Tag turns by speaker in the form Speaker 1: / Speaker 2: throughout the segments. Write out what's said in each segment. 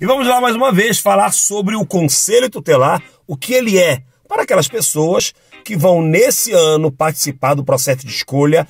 Speaker 1: E vamos lá mais uma vez falar sobre o Conselho Tutelar, o que ele é, para aquelas pessoas que vão nesse ano participar do processo de escolha,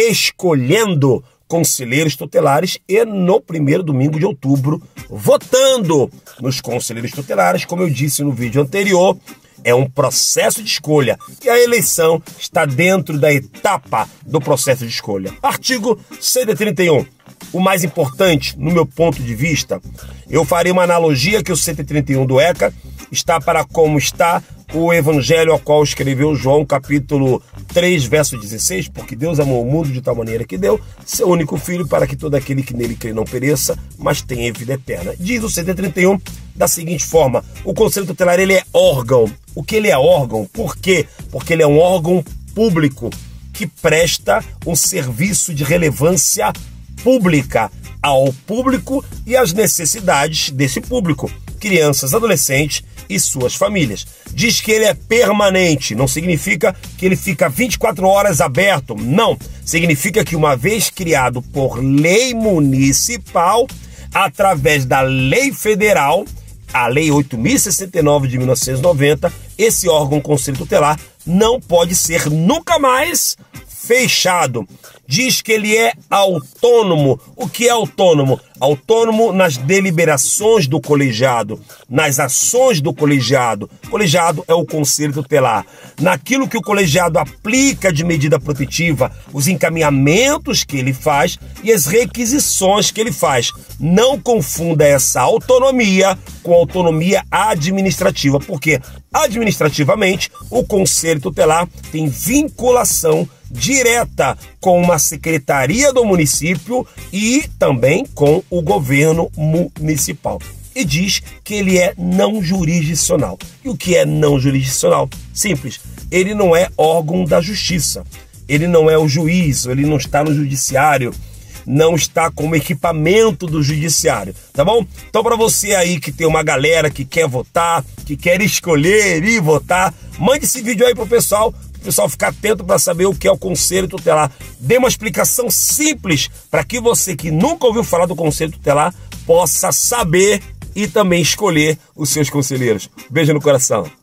Speaker 1: escolhendo conselheiros tutelares e no primeiro domingo de outubro, votando nos conselheiros tutelares. Como eu disse no vídeo anterior, é um processo de escolha e a eleição está dentro da etapa do processo de escolha. Artigo 131. O mais importante, no meu ponto de vista, eu farei uma analogia que o 131 do ECA está para como está o evangelho ao qual escreveu João, capítulo 3, verso 16, porque Deus amou o mundo de tal maneira que deu seu único filho para que todo aquele que nele crê não pereça, mas tenha vida eterna. Diz o 131 da seguinte forma: o Conselho Tutelar, ele é órgão. O que ele é órgão? Por quê? Porque ele é um órgão público que presta um serviço de relevância pública ao público e às necessidades desse público, crianças, adolescentes e suas famílias. Diz que ele é permanente, não significa que ele fica 24 horas aberto, não. Significa que uma vez criado por lei municipal, através da lei federal, a Lei 8.069 de 1990, esse órgão Conselho Tutelar não pode ser nunca mais fechado. Diz que ele é autônomo. O que é autônomo? Autônomo nas deliberações do colegiado, nas ações do colegiado. O colegiado é o Conselho Tutelar. Naquilo que o colegiado aplica de medida protetiva, os encaminhamentos que ele faz e as requisições que ele faz. Não confunda essa autonomia com autonomia administrativa, porque administrativamente o Conselho Tutelar tem vinculação direta com uma secretaria do município e também com o governo municipal. E diz que ele é não jurisdicional. E o que é não jurisdicional? Simples. Ele não é órgão da justiça. Ele não é o juiz, ele não está no judiciário, não está como equipamento do judiciário, tá bom? Então, para você aí que tem uma galera que quer votar, que quer escolher e votar, mande esse vídeo aí pro pessoal ficar atento para saber o que é o Conselho Tutelar. Dê uma explicação simples para que você que nunca ouviu falar do Conselho Tutelar possa saber e também escolher os seus conselheiros. Beijo no coração.